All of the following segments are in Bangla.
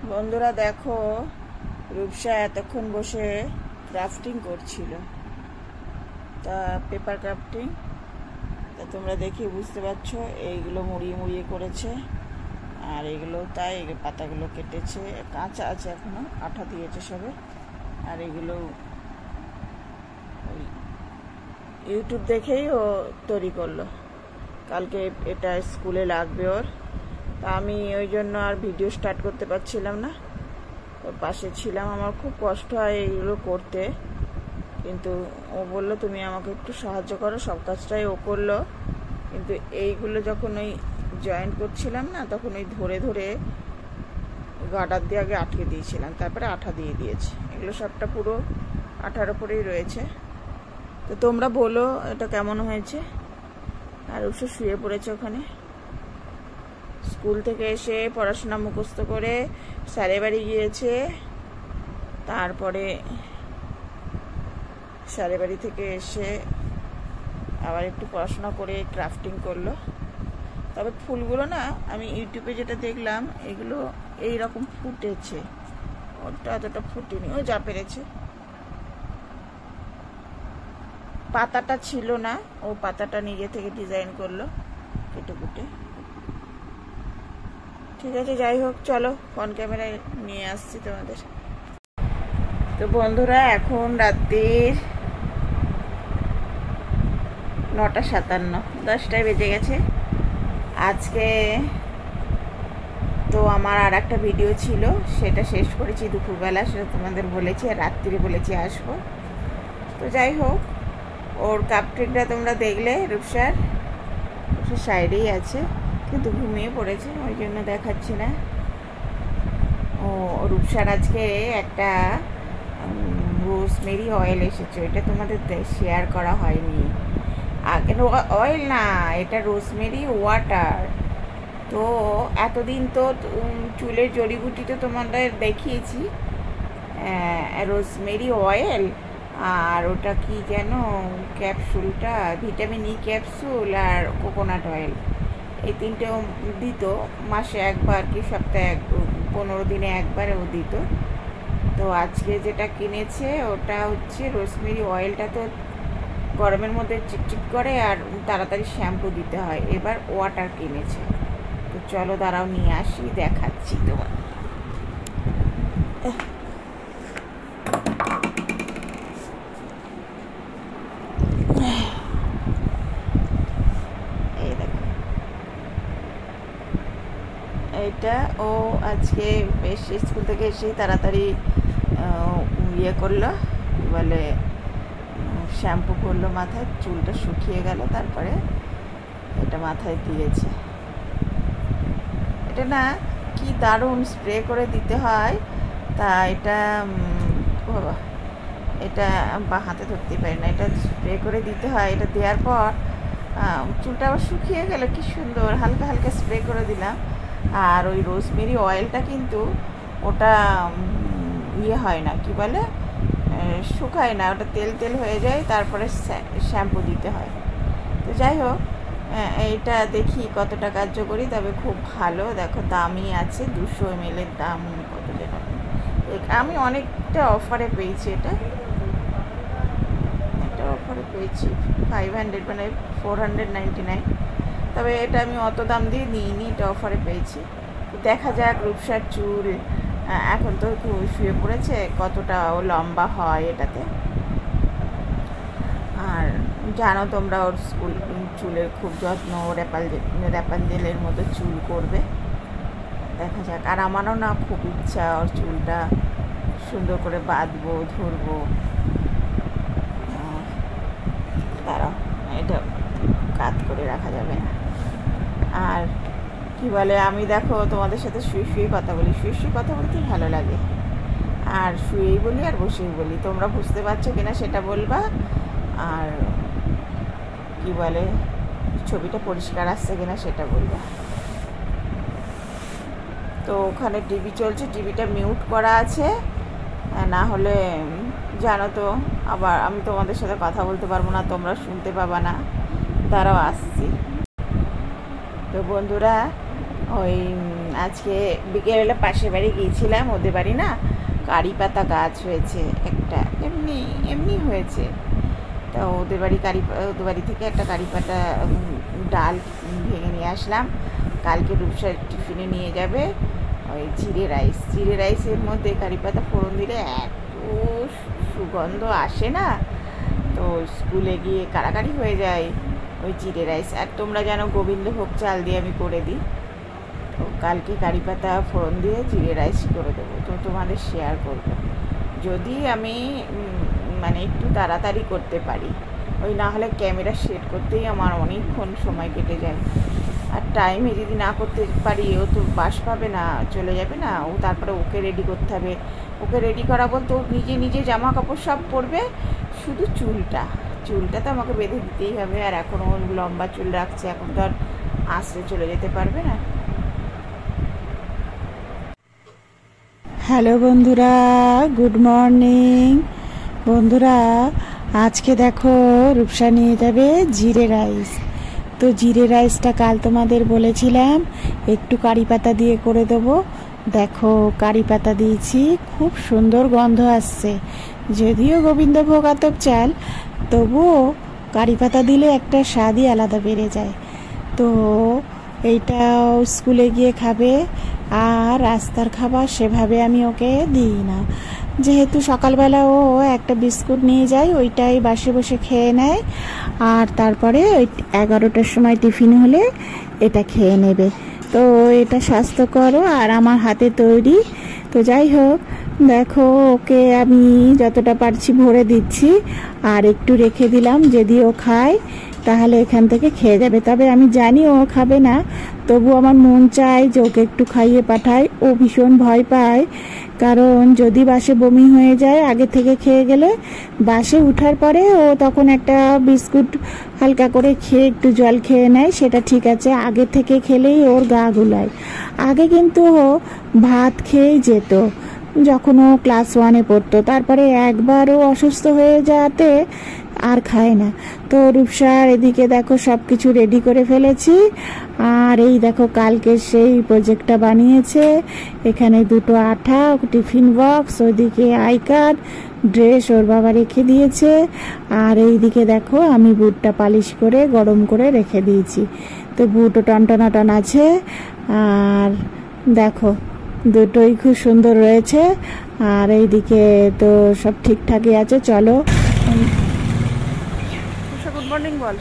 বন্ধুরা দেখো, রূপসা এতক্ষণ বসে ক্রাফটিং করছিল, তা পেপার ক্রাফটিং। তা তোমরা দেখে বুঝতে পারছো, এইগুলো মুড়িয়ে মুড়িয়ে করেছে, আর এগুলো তাই পাতাগুলো কেটেছে, কাঁচা আছে এখনো, আঠা দিয়েছে সবে। আর এগুলো ইউটিউব দেখেই ও তৈরি করলো, কালকে এটা স্কুলে লাগবে ওর। তা আমি ওই জন্য আর ভিডিও স্টার্ট করতে পারছিলাম না, ওর পাশে ছিলাম। আমার খুব কষ্ট হয় এইগুলো করতে, কিন্তু ও বললো তুমি আমাকে একটু সাহায্য করো, সব কাজটাই ও করলো। কিন্তু এইগুলো যখন ওই জয়েন্ট করছিলাম না, তখন ওই ধরে ধরে গার্ডার দিয়ে আগে আটকে দিয়েছিলাম, তারপরে আঠা দিয়ে দিয়েছি। এগুলো সবটা পুরো আঠার ওপরেই রয়েছে। তো তোমরা বলো এটা কেমন হয়েছে। আর ওসব শুয়ে পড়েছে ওখানে, স্কুল থেকে এসে পড়াশোনা মুখস্থ করে স্যারের বাড়ি গিয়েছে। তারপরে স্যারের বাড়ি থেকে এসে আবার একটু পড়াশোনা করে ক্রাফটিং করলো। তবে ফুলগুলো না, আমি ইউটিউবে যেটা দেখলাম, এগুলো এইরকম ফুটেছে, ওটা এতটা ফুটেনি, ও যা পেরেছে। পাতাটা ছিল না, ও পাতাটা নিজে থেকে ডিজাইন করলো কেটে কুটে। ঠিক আছে, যাই হোক, চলো ফোন ক্যামেরায় নিয়ে আসছি তোমাদের। তো বন্ধুরা, এখন রাত্রির 9:57, 10টায় বেজে গেছে। আজকে তো আমার আর একটা ভিডিও ছিল, সেটা শেষ করেছি দুপুরবেলা, সেটা তোমাদের বলেছি, আর রাত্রিরে বলেছি আসবো। তো যাই হোক, ওর কাপট্রিকটা তোমরা দেখলে, রূপসার সাইডেই আছে, কিন্তু ঘুমিয়ে পড়েছে, ওই জন্য দেখাচ্ছি না। ও রূপসার আজকে একটা রোজমেরি অয়েল এসেছে, এটা তোমাদের শেয়ার করা হয়নি। অয়েল না, এটা রোজমেরি ওয়াটার। তো এতদিন তো চুলের জড়িবুটি তো তোমাদের দেখিয়েছি, রোজমেরি অয়েল, আর ওটা কি যেন ক্যাপসুলটা, ভিটামিন ই ক্যাপসুল, আর কোকোনাট অয়েল, এই তিনটে দিত মাসে একবার কি সপ্তাহে 15 দিনে একবার ও দিত। তো আজকে যেটা কিনেছে ওটা হচ্ছে রোজমেরি অয়েলটা, তো গরমের মধ্যে চিটচিট করে আর তাড়াতাড়ি শ্যাম্পু দিতে হয়, এবার ওয়াটার কিনেছে। তো চলো দাঁড়াও, নিয়ে আসি, দেখাচ্ছি তোমার। এই দেখো, এইটা ও আজকে বেশ স্কুল থেকে এসেই তাড়াতাড়ি ইয়ে করলো, কী বলে, শ্যাম্পু করলো মাথায়, চুলটা শুকিয়ে গেল, তারপরে এটা মাথায় দিয়েছে। এটা না কি দারুণ স্প্রে করে দিতে হয়, তা এটা বাবা, এটা বা হাতে ধরতেই পারি না, এটা স্প্রে করে দিতে হয়। এটা দেওয়ার পর চুলটা আবার শুকিয়ে গেল, কি সুন্দর হালকা হালকা স্প্রে করে দিলাম। আর ওই রোজমেরি অয়েলটা কিন্তু ওটা ইয়ে হয় না, কি বলে, শুকায় না, ওটা তেল তেল হয়ে যায়, তারপরে শ্যাম্পু দিতে হয়। তো যাই হোক, এইটা দেখি কতটা কার্যকরী, তবে খুব ভালো। দেখো দামি আছে, 200 ml দাম কত যেন, আমি অনেকটা অফারে পেয়েছি, এটা অফারে পেয়েছি 500, মানে 499। তবে এটা আমি অত দাম দিয়ে নিইনি, এটা অফারে পেয়েছি। দেখা যাক রূপসার চুল, এখন তো শুয়ে পড়েছে, কতটা ও লম্বা হয় এটাতে। আর জানো তোমরা, ওর চুলের খুব যত্ন, র্যাপাঞ্জেলের মতো চুল করবে, দেখা যাক। আর আমারও না খুব ইচ্ছা ওর চুলটা সুন্দর করে বাঁধবো, ধরবো। দাঁড়াও, এটা কাত করে রাখা যাবে না। আর কি বলে, আমি দেখো তোমাদের সাথে শুয়ে শুয়ে কথা বলি, শুয়ে কথা বলতে ভালো লাগে, আর শুয়েই বলি আর বসেই বলি। তোমরা বুঝতে পারছো কিনা সেটা বলবা, আর কি বলে, ছবিটা পরিষ্কার আসছে কিনা সেটা বলবা। তো ওখানে টিভি চলছে, টিভিটা মিউট করা আছে, না হলে জানো তো আবার আমি তোমাদের সাথে কথা বলতে পারবো না, তোমরা শুনতে পাবা না। দাঁড়াও আসছি। তো বন্ধুরা, ওই আজকে বিকেলবেলা পাশের বাড়ি গিয়েছিলাম, ওদের বাড়ি না কারি পাতা গাছ হয়েছে একটা, এমনি এমনি হয়েছে। তা ওদের বাড়ি থেকে একটা কারি পাতা ডাল ভেঙে নিয়ে আসলাম। কালকে রূপসার টিফিনে নিয়ে যাবে ওই জিরে রাইসের মধ্যে কারি পাতা ফোড়ন দিলে এত সুগন্ধ আসে না, তো স্কুলে গিয়ে কাড়াকাড়ি হয়ে যায় ওই জিরে রাইস। আর তোমরা জানো গোবিন্দভোগ চাল দিয়ে আমি করে দিই, তো কালকে কারি পাতা ফোড়ন দিয়ে জিরে রাইস করে দেবো, তো তোমাদের শেয়ার করবো যদি আমি মানে একটু তাড়াতাড়ি করতে পারি। ওই না হলে ক্যামেরা সেট করতেই আমার অনেকক্ষণ সময় কেটে যায়, আর টাইমে যদি না করতে পারি ও তো বাস পাবে না, চলে যাবে না। ও তারপরে ওকে রেডি করতে হবে, ওকে রেডি করা বলতে ও নিজে জামা কাপড় সব পরবে, শুধু চুলটা তো আমাকে বেঁধে দিতেই হবে। আর এখন ও লম্বা চুল রাখছে, এখন তো আর আসতে চলে যেতে পারবে না। হ্যালো বন্ধুরা, গুড মর্নিং। বন্ধুরা আজকে দেখো রূপসা নিয়ে যাবে জিরে রাইস। তো জিরে রাইসটা কাল তোমাদের বলেছিলাম একটু কারি পাতা দিয়ে করে দেবো। দেখো কারি পাতা দিয়েছি, খুব সুন্দর গন্ধ আসছে। যদিও গোবিন্দভোগ আতপ চাল, তবুও কারি পাতা দিলে একটা স্বাদই আলাদা বেড়ে যায়। তো এইটাও স্কুলে গিয়ে খাবে, আর রাস্তার খাবার সেভাবে আমি ওকে দিই না, যেহেতু সকালবেলা ও একটা বিস্কুট নিয়ে যায়, ওইটাই বাসে বসে খেয়ে নেয়, আর তারপরে ওই 11টার সময় টিফিন হলে এটা খেয়ে নেবে। তো এটা স্বাস্থ্যকর আর আমার হাতে তৈরি। তো যাই হোক, দেখো ওকে আমি যতটা পারছি ভরে দিচ্ছি, আর একটু রেখে দিলাম, যদি ও খায় তাহলে এখান থেকে খেয়ে যাবে। তবে আমি জানি ও খাবে না, তবু আমার মন চায় যে ওকে একটু খাইয়ে পাঠাই। ও ভীষণ ভয় পায়, কারণ যদি বাসে বমি হয়ে যায় আগে থেকে খেয়ে গেলে, বাসে উঠার পরে ও তখন একটা বিস্কুট হালকা করে খেয়ে একটু জল খেয়ে নেয়, সেটা ঠিক আছে। আগে থেকে খেলেই ওর গা গুলায়। আগে কিন্তু ও ভাত খেয়েই যেত যখন ও ক্লাস 1-এ পড়তো, তারপরে একবার ও অসুস্থ হয়ে যাতে আর খায় না। তো রূপসার এদিকে দেখো সব কিছু রেডি করে ফেলেছি, আর এই দেখো কালকে সেই প্রজেক্টটা বানিয়েছে। এখানে 2টো আঠা, টিফিন বক্স, ওইদিকে আই কার্ড, ড্রেস ওর বাবা রেখে দিয়েছে, আর এইদিকে দেখো আমি বুটটা পালিশ করে গরম করে রেখে দিয়েছি। তো বুটও টনটনাটন আছে, আর দেখো দুটোই খুব সুন্দর রয়েছে। আর এইদিকে তো সব ঠিকঠাকই আছে। চলো গুড মর্নিং বল।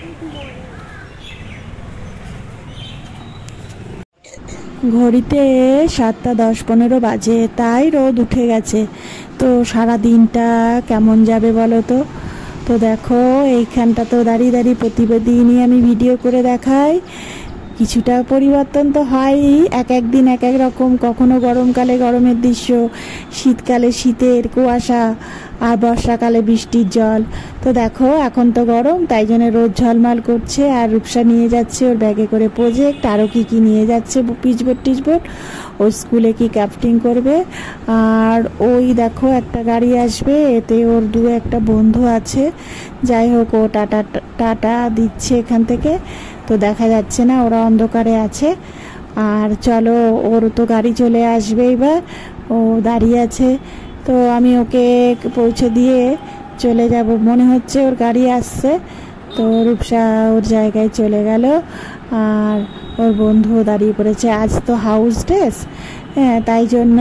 ঘড়িতে 7:10-15 বাজে, তাই রোদ উঠে গেছে। তো সারা দিনটা কেমন যাবে বলো তো। তো দেখো এইখানটা তো দাঁড়িয়ে প্রতিদিনই আমি ভিডিও করে দেখাই, কিছুটা পরিবর্তন তো হয়ই, এক দিন এক রকম। কখনো গরমকালে গরমের দৃশ্য, শীতকালে শীতের কুয়াশা, আর বর্ষাকালে বৃষ্টির জল। তো দেখো এখন তো গরম, তাই জন্য রোদ ঝলমাল করছে। আর রূপসা নিয়ে যাচ্ছে ওর ব্যাগে করে প্রজেক্ট, আরও কি নিয়ে যাচ্ছে পিচবোর্ড ও স্কুলে কি ক্রাফটিং করবে। আর ওই দেখো একটা গাড়ি আসবে, এতে ওর একটা বন্ধু আছে। যাই হোক ও টাটা দিচ্ছে এখান থেকে, তো দেখা যাচ্ছে না, ওরা অন্ধকারে আছে। আর চলো ওর তো গাড়ি চলে আসবে, এবার ও দাঁড়িয়ে আছে। তো আমি ওকে পৌঁছে দিয়ে চলে যাব, মনে হচ্ছে ওর গাড়ি আসছে। তো রূপসা ওর জায়গায় চলে গেল, আর ওর বন্ধু দাঁড়িয়ে পড়েছে। আজ তো হাউস ড্রেস, হ্যাঁ, তাই জন্য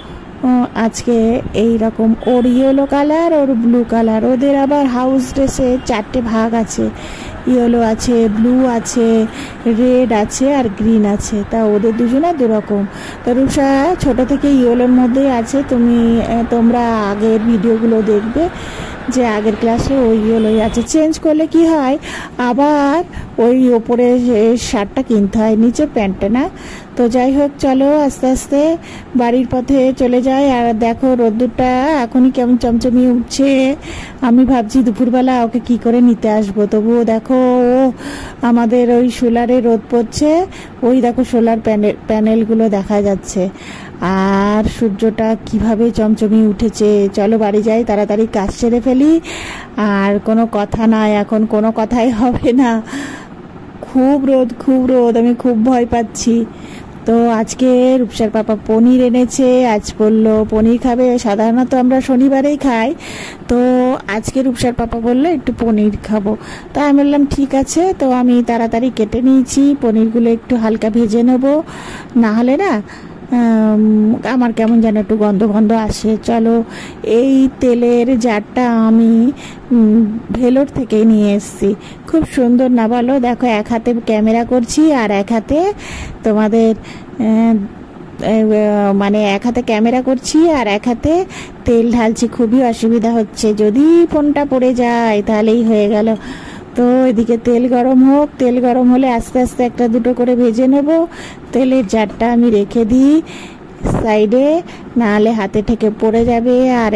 আজকে এই রকম ওর ইয়েলো কালার, ওর ব্লু কালার। ওদের আবার হাউস ড্রেসে 4টে ভাগ আছে, ইয়েলো আছে, ব্লু আছে, রেড আছে, আর গ্রিন আছে। তা ওদের দুজনে দুরকম। তো রূপসা ছোট থেকে ইয়েলোর মধ্যেই আছে। তোমরা আগের ভিডিওগুলো দেখবে যে আগের ক্লাসে ওই ইয়েলোই আছে। চেঞ্জ করলে কি হয়, আবার ওই ওপরে শার্টটা কিনতে হয়, নিচে প্যান্টটা না। তো যাই হোক, চলো আস্তে আস্তে বাড়ির পথে চলে যাই। আর দেখো রোদ্দুরটা এখনই কেমন চমচমিয়ে উঠছে। আমি ভাবছি দুপুরবেলা ওকে কি করে নিতে আসবো, তবুও দেখো ও আমাদের ওই সোলারে রোদ পড়ছে, ওই দেখো সোলার প্যানেলগুলো দেখা যাচ্ছে, আর সূর্যটা কিভাবে চমচমিয়ে উঠেছে। চলো বাড়ি যাই, তাড়াতাড়ি কাজ সেরে ফেলি। আর কোনো কথা নাই, এখন কোনো কথাই হবে না। খুব রোদ, আমি খুব ভয় পাচ্ছি। তো আজকে রূপসার পাপা পনির এনেছে, আজ বললো পনির খাবে। সাধারণত আমরা শনিবারেই খাই, তো আজকে রূপসার পাপা বললো একটু পনির খাবো। তো আমি বললাম ঠিক আছে। তো আমি তাড়াতাড়ি কেটে নিয়েছি, পনিরগুলো একটু হালকা ভেজে নেবো, না হলে না আমার কেমন যেন একটু গন্ধ গন্ধ আসে। চলো, এই তেলের জারটা আমি ভেলোর থেকে নিয়ে এসেছি, খুব সুন্দর না বলো? দেখো, এক হাতে ক্যামেরা করছি আর এক হাতে তোমাদের মানে এক হাতে ক্যামেরা করছি আর এক হাতে তেল ঢালছি। খুবই অসুবিধা হচ্ছে, যদি ফোনটা পড়ে যায় তাহলেই হয়ে গেল। তো এদিকে তেল গরম হোক, তেল গরম হলে আস্তে আস্তে একটা দুটো করে ভেজে নেব। তেলের জারটা আমি রেখে দিই সাইডে, নাহলে হাতে থেকে পড়ে যাবে। আর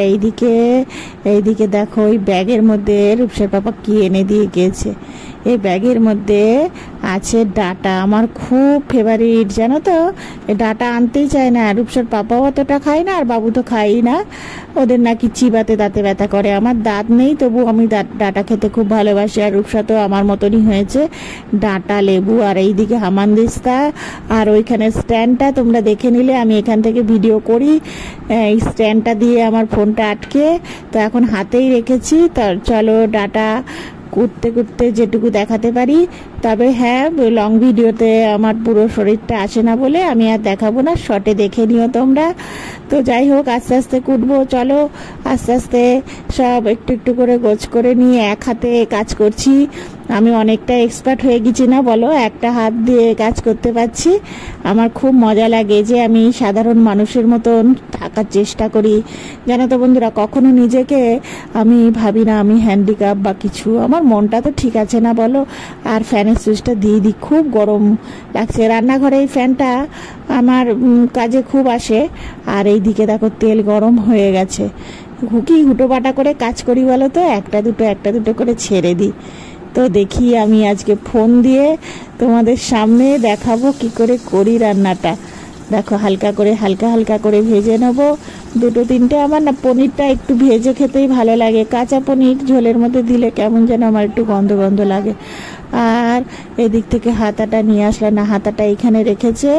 এইদিকে দেখো, ওই ব্যাগের মধ্যে রূপসার পাপা কি এনে দিয়ে গিয়েছে। এই ব্যাগের মধ্যে আছে ডাটা, আমার খুব ফেভারিট, জানো তো? এই ডাটা আনতেই চায় না, রূপসার পাপাও অতটা খায় না আর বাবু তো খাই না, ওদের নাকি চিবাতে দাঁতে ব্যথা করে। আমার দাঁত নেই, তবু আমি ডাটা খেতে খুব ভালোবাসি। আর রূপসা তো আমার মতনই হয়েছে, ডাটা, লেবু। আর এইদিকে হামানদিস্তা, আর ওইখানে স্ট্যান্ডটা তোমরা দেখে নিলে, আমি এখান থেকে ভিডিও করি। এই স্ট্যান্ডটা দিয়ে আমার ফোনটা আটকে, তো এখন হাতেই রেখেছি। তো চলো, ডাটা কুটতে কুটতে যেটুকু দেখাতে পারি। তবে হ্যাঁ, লং ভিডিওতে আমার পুরো শরীরটা আসে না বলে আমি আর দেখাবো না, শর্টে দেখে নিও তোমরা। তো যাই হোক, আস্তে আস্তে কুটবো। চলো, আস্তে আস্তে সব একটু একটু করে গোছ করে নিয়ে এক হাতে কাজ করছি। আমি অনেকটা এক্সপার্ট হয়ে গেছি না বলো? একটা হাত দিয়ে কাজ করতে পারছি। আমার খুব মজা লাগে যে আমি সাধারণ মানুষের মতন থাকার চেষ্টা করি, জানো তো বন্ধুরা? কখনো নিজেকে আমি ভাবি না আমি হ্যান্ডিক্যাপ বা কিছু। আমার মনটা তো ঠিক আছে না বলো? আর ফ্যানের সুইচটা দিয়ে দিই, খুব গরম লাগছে। রান্নাঘরে এই ফ্যানটা আমার কাজে খুব আসে। আর এই দিকে দেখো, তেল গরম হয়ে গেছে। হুটো বাটা করে কাজ করি বলো তো? একটা দুটো করে ছেড়ে দিই। তো দেখি আমি আজকে ফোন দিয়ে তোমাদের সামনে দেখাবো কি করে করি রান্নাটা। দেখো, হালকা করে ভেজে নেবো, দুটো তিনটে। আমার না পনিরটা একটু ভেজে খেতেই ভালো লাগে, কাঁচা পনির ঝোলের মধ্যে দিলে কেমন যেন আমার একটু গন্ধ গন্ধ লাগে। আর এদিক থেকে হাতাটা নিয়ে আসলে না, হাতাটা এখানে রেখেছে।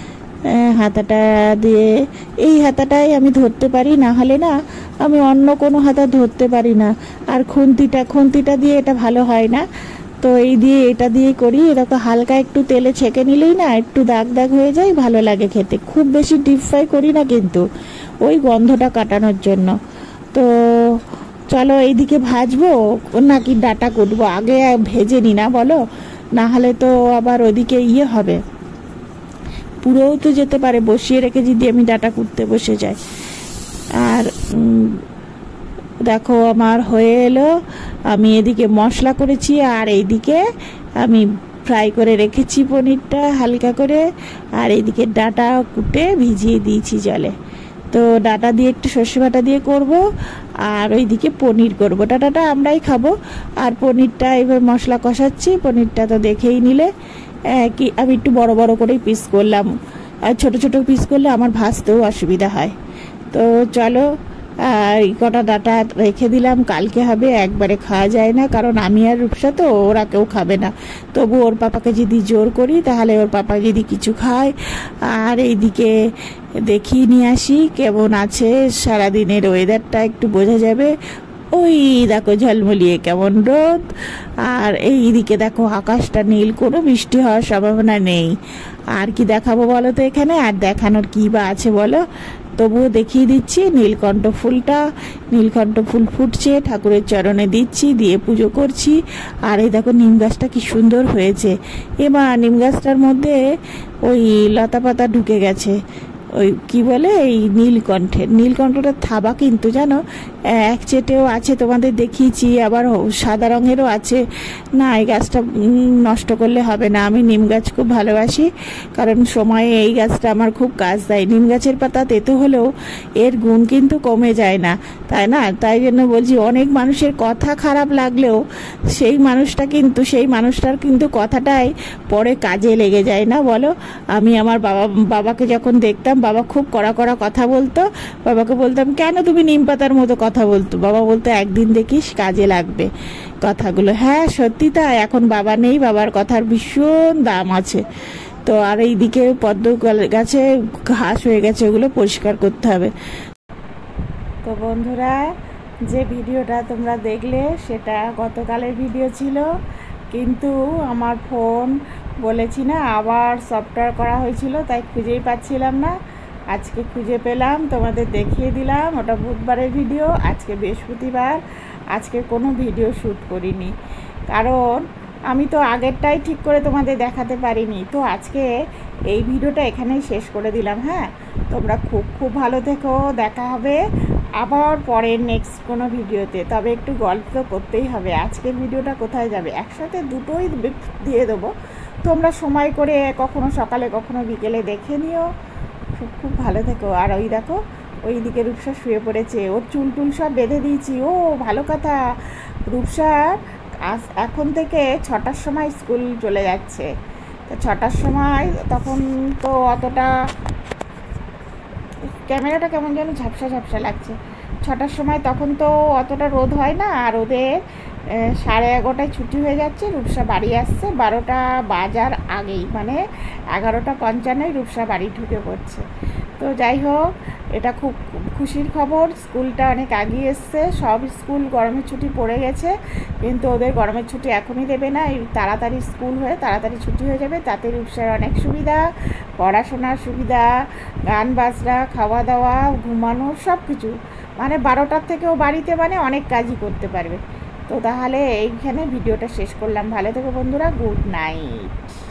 হাতাটা দিয়ে, এই হাতাটাই আমি ধরতে পারি, না হলে না আমি অন্য কোনো হাতা ধরতে পারি না। আর খুন্তিটা দিয়ে এটা ভালো হয় না, তো এটা দিয়ে করি। এরকম হালকা একটু তেলে ছেঁকে নিলেই না একটু দাগ দাগ হয়ে যায়, ভালো লাগে খেতে। খুব বেশি ডিপ ফ্রাই করি না কিন্তু, ওই গন্ধটা কাটানোর জন্য। তো চলো, এইদিকে ভাজবো নাকি ডাটা কুটবো? আগে ভেজে নি না বলো, না হলে তো আবার ওদিকে হবে, পুরোও তো যেতে পারে। বসিয়ে রেখে যদি আমি ডাটা কুটতে বসে যাই। আর দেখো, আমার হয়ে এলো। আমি এদিকে মশলা করেছি আর এইদিকে আমি ফ্রাই করে রেখেছি পনিরটা হালকা করে। আর এইদিকে ডাটা কুটে ভিজিয়ে দিয়েছি জলে। তো ডাটা দিয়ে একটু সর্ষে বাটা দিয়ে করব, আর ওইদিকে পনির করব। ডাটাটা আমরাই খাবো, আর পনিরটা এবার মশলা কষাচ্ছি। পনিরটা তো দেখেই নিলে কি আমি একটু বড় বড় করেই পিস করলাম, আর ছোট ছোট পিস করলে আমার ভাজতেও অসুবিধা হয়। তো চলো, আর কটা ডাটা রেখে দিলাম, কালকে হবে। একবারে খাওয়া যায় না, কারণ আমি আর রূপসা তো, ওরা কেউ খাবে না। তবু ওর পাপাকে যদি জোর করি তাহলে ওর পাপা যদি কিছু খায়। আর এইদিকে দেখিয়ে নিয়ে আসি কেমন আছে সারাদিনের ওয়েদারটা, একটু বোঝা যাবে। ওই দেখো ঝলমলিয়ে কেমন রোদ, আর এইদিকে দেখো আকাশটা নীল, কোনো বৃষ্টি হওয়ার সম্ভাবনা নেই। আর কি দেখাবো বলো তো এখানে? আর দেখানোর কি বা আছে বলো? তবুও দেখিয়ে দিচ্ছি। নীলকণ্ঠ ফুল ফুটছে, ঠাকুরের চরণে দিচ্ছি, দিয়ে পুজো করছি। আর এই দেখো নিম গাছটা কি সুন্দর হয়েছে। এবার নিম গাছটার মধ্যে ওই লতা পাতা ঢুকে গেছে, ওই কি বলে, এই নীলকণ্ঠটা থাবা কিন্তু, জানো? এক চেটেও আছে, তোমাদের দেখিয়েছি, আবার সাদা রঙেরও আছে। না, এই গাছটা নষ্ট করলে হবে না। আমি নিম গাছ খুব ভালোবাসি, কারণ সময়ে এই গাছটা আমার খুব কাজ দেয়। নিম গাছের পাতা তেতো হলেও এর গুণ কিন্তু কমে যায় না, তাই না? তাই জন্য বলছি, অনেক মানুষের কথা খারাপ লাগলেও সেই মানুষটার কিন্তু কথাটাই পরে কাজে লেগে যায় না বলো? আমি আমার বাবাকে যখন দেখতাম, বাবা খুব কড়া কথা বলতো। বাবাকে বলতাম, কেন তুমি নিম পাতার মতো কথা বলতো? বাবা বলতো, একদিন দেখিস কাজে লাগবে কথাগুলো। হ্যাঁ, সত্যি তাই। এখন বাবা নেই, বাবার কথার ভীষণ দাম আছে। তো আর এইদিকে পদ্ম গাছে ঘাস হয়ে গেছে, ওগুলো পরিষ্কার করতে হবে। তো বন্ধুরা, যে ভিডিওটা তোমরা দেখলে সেটা গতকালের ভিডিও ছিল, কিন্তু আমার ফোন বলেছি না আবার সফটওয়্যার করা হয়েছিল, তাই খুঁজেই পাচ্ছিলাম না। আজকে খুঁজে পেলাম, তোমাদের দেখিয়ে দিলাম। ওটা বুধবারের ভিডিও, আজকে বৃহস্পতিবার, আজকে কোনো ভিডিও শ্যুট করিনি, কারণ আমি তো আগেরটাই ঠিক করে তোমাদের দেখাতে পারিনি। তো আজকে এই ভিডিওটা এখানেই শেষ করে দিলাম। হ্যাঁ, তোমরা খুব খুব ভালো থেকো, দেখা হবে আবার পরের নেক্সট কোনো ভিডিওতে। তবে একটু গল্প তো করতেই হবে, আজকের ভিডিওটা কোথায় যাবে, একসাথে দুটোই দিয়ে দেবো, তোমরা সময় করে কখনো সকালে কখনো বিকেলে দেখে নিও। খুব খুব ভালো থেকো। আর ওই দেখো, ওই দিকে রূপসা শুয়ে পড়েছে, ওর চুল টুল সব বেঁধে দিয়েছি। ও ভালো কথা, রূপসার এখন থেকে 6টার সময় স্কুল চলে যাচ্ছে। তো 6টার সময়, তখন তো অতটা, ক্যামেরাটা কেমন যেন ঝাপসা ঝাপসা লাগছে, 6টার সময় তখন তো অতটা রোদ হয় না, আর ওদের 11:30টায় ছুটি হয়ে যাচ্ছে। রূপসা বাড়ি আসছে 12টা বাজার আগেই, মানে 11:55 রূপসা বাড়ি ঢুকে পড়ছে। তো যাই হোক, এটা খুব খুশির খবর, স্কুলটা অনেক আগিয়ে এসছে। সব স্কুল গরমের ছুটি পড়ে গেছে, কিন্তু ওদের গরমের ছুটি এখনই দেবে না, এই তাড়াতাড়ি স্কুল হয়ে তাড়াতাড়ি ছুটি হয়ে যাবে। তাতে রূপসার অনেক সুবিধা, পড়াশোনার সুবিধা, গান বাজনা, খাওয়া দাওয়া, ঘুমানো, সব কিছু, মানে 12টার থেকেও বাড়িতে মানে অনেক কাজই করতে পারবে। তো তাহলে এইখানে ভিডিওটা শেষ করলাম। ভালো থেকো বন্ধুরা, গুড নাইট।